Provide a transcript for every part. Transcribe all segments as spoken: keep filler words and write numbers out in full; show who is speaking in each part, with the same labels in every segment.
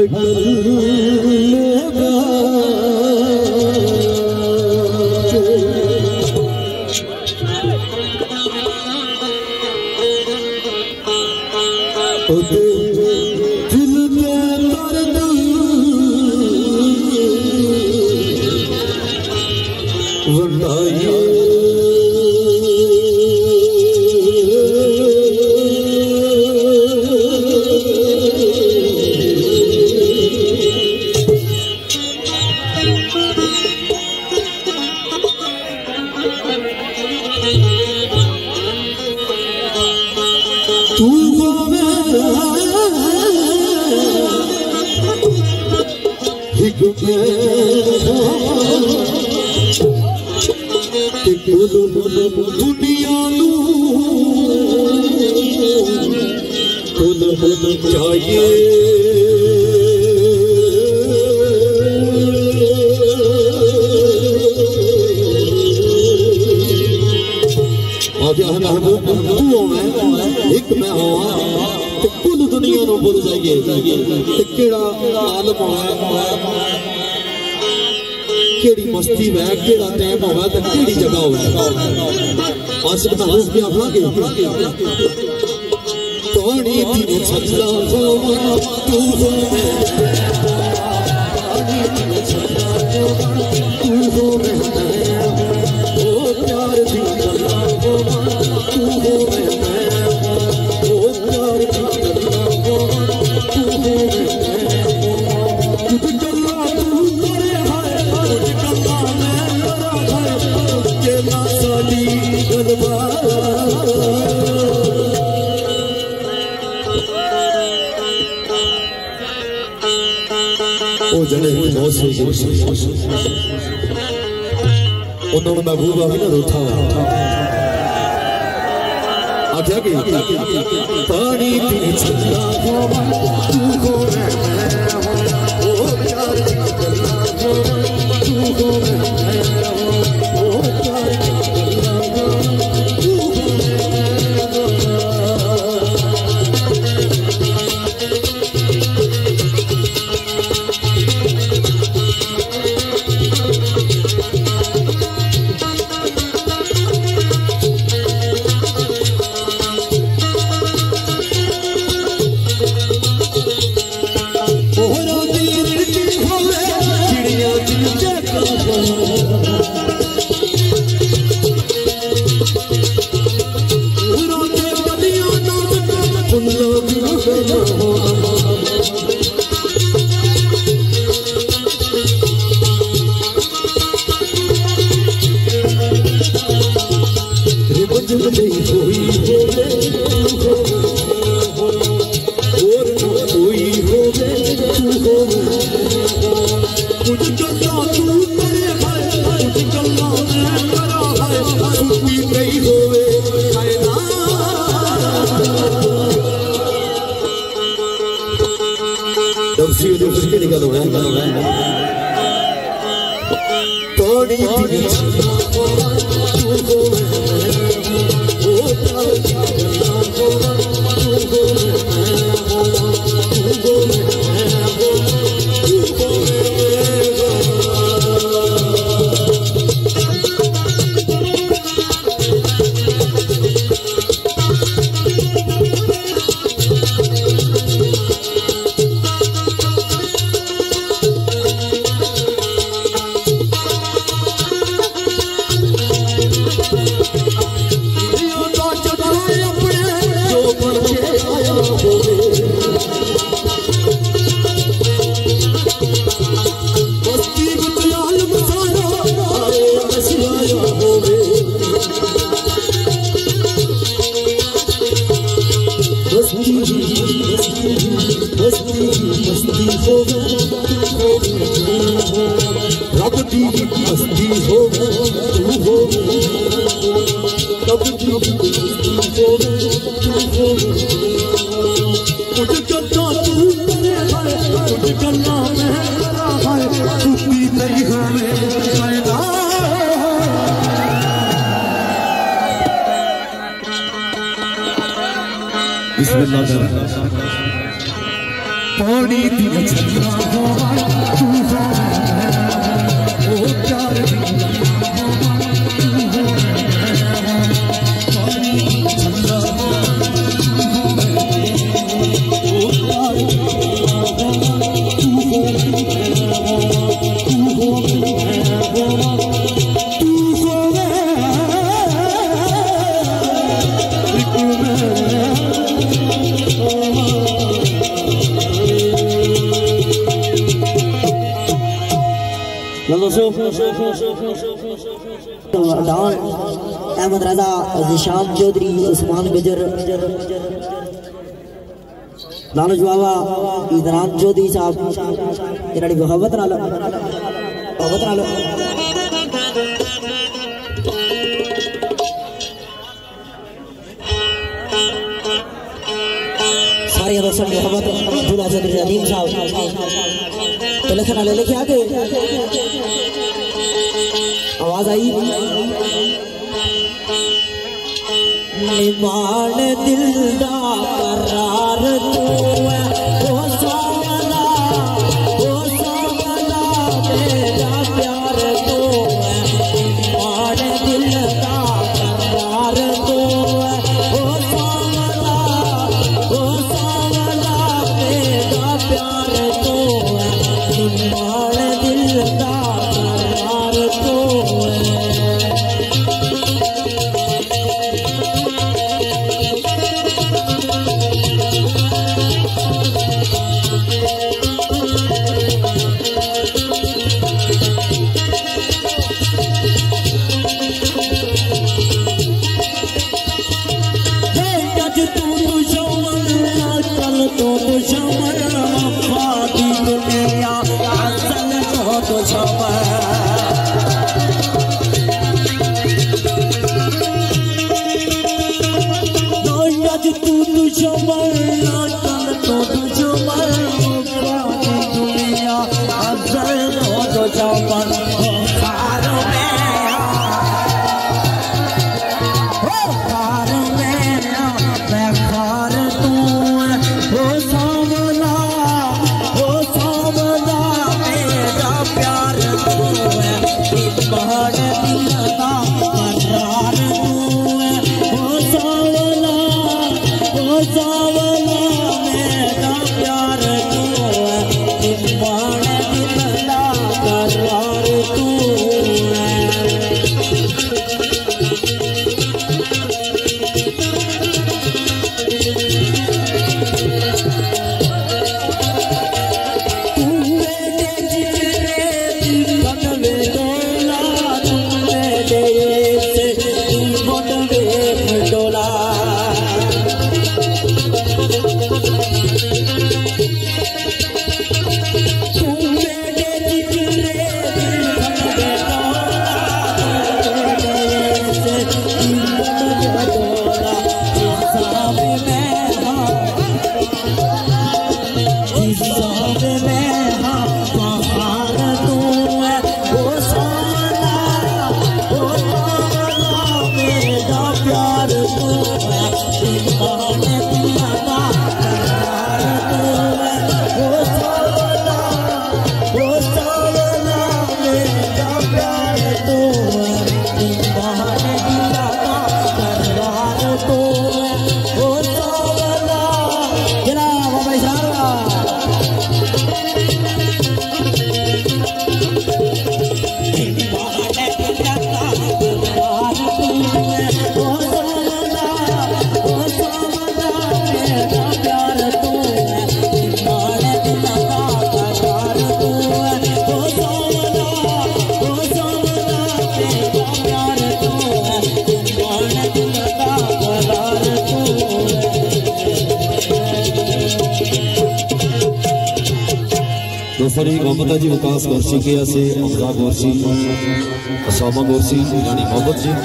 Speaker 1: मस्ती वै केड़ा टाइम होवे ते केड़ी जगह होवे आशिक दा रूप क्या लागे पानी पीने सजदा होवे तू होवे पानी पीने सजदा होवे तू होवे ओ प्यार दी गल्ला होवे तू होवे ओ प्यार दी गल्ला होवे तू होवे उन्होंने महबूबा भी ना रूठा आख्या कि पानी पीने चला तू हो मैं ओ प्यार दी गल्ला तू हो मैं ओ प्यार दी गल्ला तू पौड़ी दिन छल्ला होवा तू हो ओ प्यार दी पौड़ी दिन छल्ला होवा ओ प्यार दी अहमद रजा जिशान चौधरी उस्मान गुजर लालच बाबा इदरान चौधरी साहब इन्होंने मोहब्बत नाल मोहब्बत नाल सारे दोस्तों की मोहब्बत दूल्हा चौधरी अदीम साहब तो लिखना ले लेके आगे आवाज आई निमान दिल दा करार तू है ओ सावला ओ सावला मेरा प्यार तू है निमान दिल दा करार तू है ओ सावला ओ सावला मेरा प्यार तू है निमान दिल दा करार तू है
Speaker 2: फरी मोहम्मद जी विकास गोरसी के से हमजा गोरसी असामा गोरसी यानी मोहम्मद जी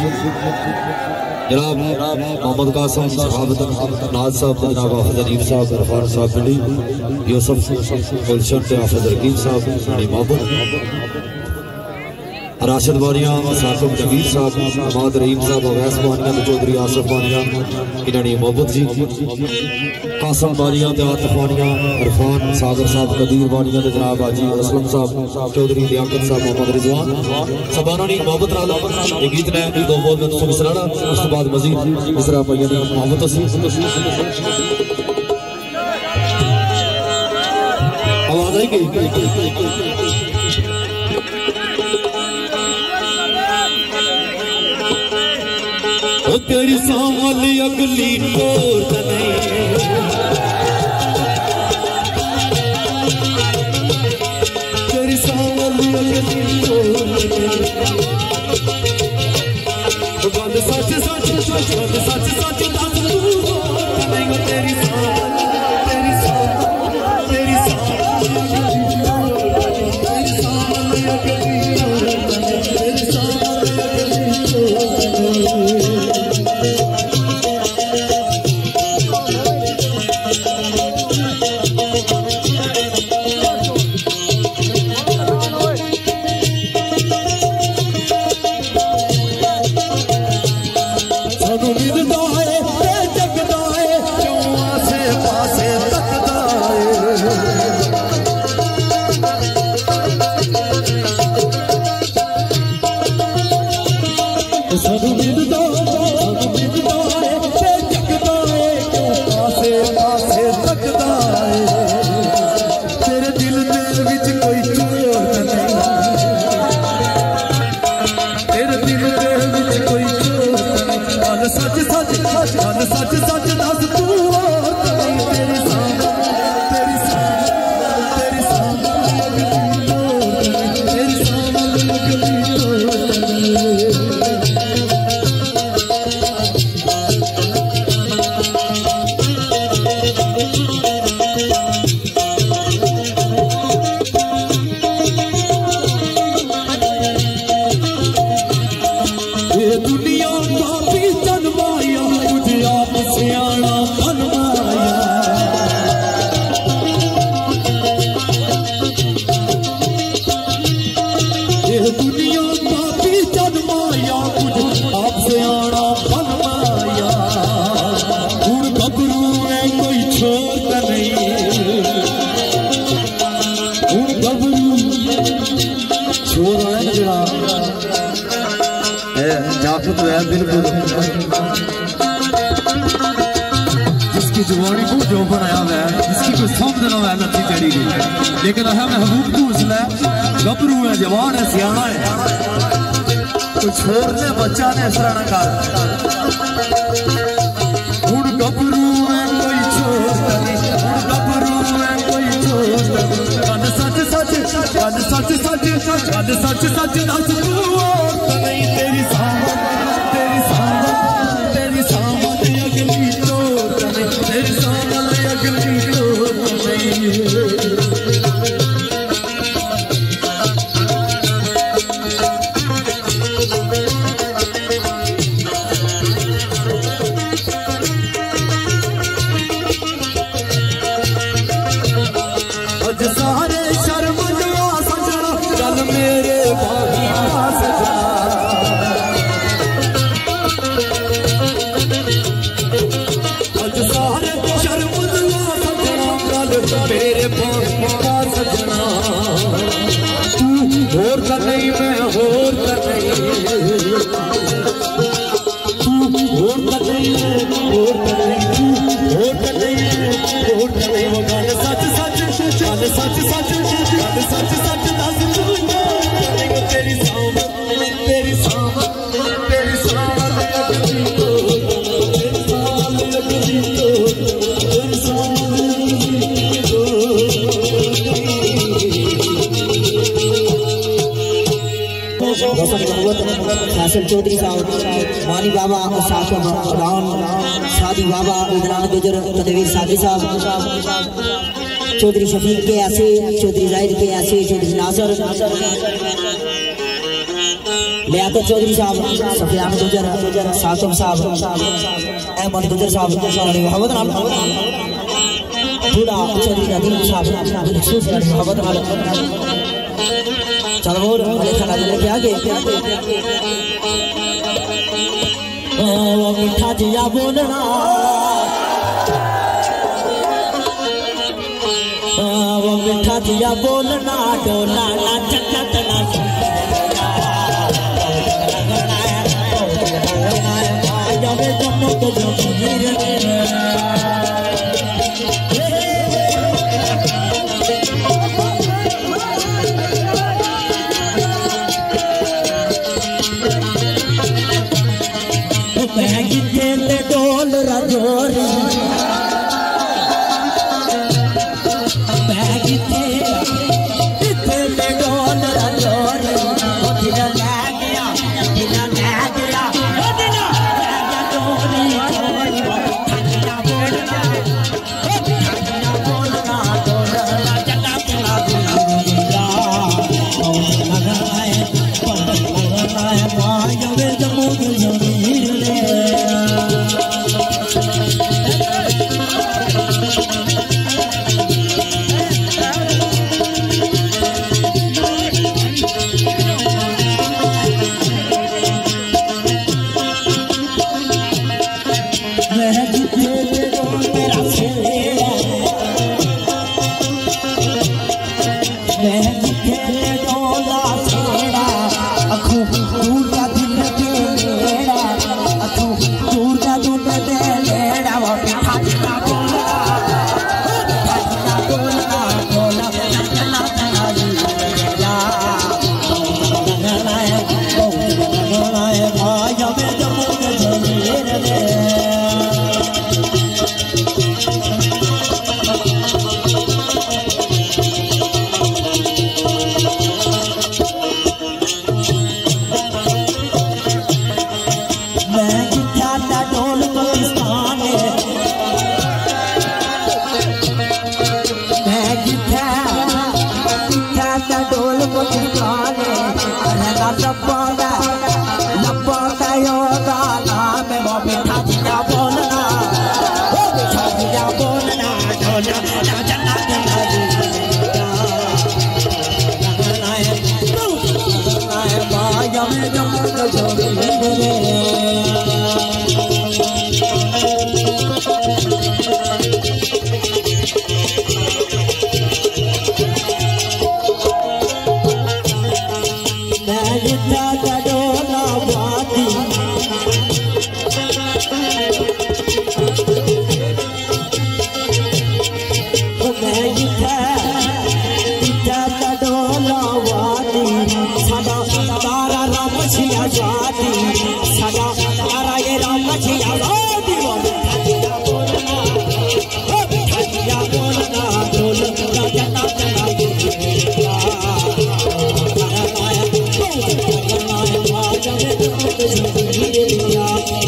Speaker 2: जनाब मोहम्मद कासम सहाबत नाज साहब जनाब हाफिज अलीम साहब इरफान साहब पिंडी यूसुफ गुलशन ते हाफिज रकीब साहब यानी मोहम्मद राशिद बानिया, साकिब जगीर साहब, हमाद रहीम साहब, अवैस बानिया, चौधरी आसफ बानिया, इन्होंने मोहब्बत जी, कासम बानिया, आतिफ बानिया, इरफान सागर साहब, कदीर बानिया, जनाब हाजी असलम साहब, चौधरी लियाकत साहब, मोहम्मद रिजवान सबा ने मोहब्बत नाल ये गीत ने दो बोल में तुम मिसराना उस बाद मजीद मिसरा पाइया ने मोहब्बत असी आवाज आई गई तेरी सामल अगली टोर नहीं तेरी सामल अगली टोर बंद सच सच सच बंद सच सच दस तू नहीं तेरी सामल तेरी सामल तेरी सामल तेरी सामल अगली टोर तेरी सामल अगली टोर जिसकी जुबानी को जो बनाया हुआ है जिसकी कोई समझ ना हुआ नथी चढ़ी गई लेकिन अह महबूब को उसने गबरू है जवान है सियाना है तो छोड़ने बच्चा ने इस तरह कर हुण गबरू है कोई छोड़ नहीं हुण गबरू है कोई छोड़ नहीं सच सच गल सच सच गल सच सच दस तू नहीं तेरी सामत तेरी सामत तेरी सामत अगली टोर नहीं तेरी सामत अगली टोर नहीं चौधरी साहब मानी बाबा साकिब रान सादी बाबा इदरान गुजर तनवीर सादी साहब चौधरी शफीक के ऐसे चौधरी जाहिद के ऐसे चौधरी नासर लियाकत चौधरी साहब सफियान गुजर साकिब साहब अहमद गुजर साहब मोहम्मद नाल पूरा चौधरी नदीम साहब मोहम्मद नाल
Speaker 1: चलो और खाना लेके आगे ओ मीठा जिया बोलना ओ मीठा जिया बोलना डोला ना चटक ना जब जम्मू तो जमीर डोल रजोरी डोल रजोरी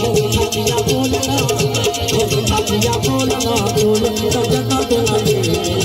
Speaker 1: बोलना बोल जगत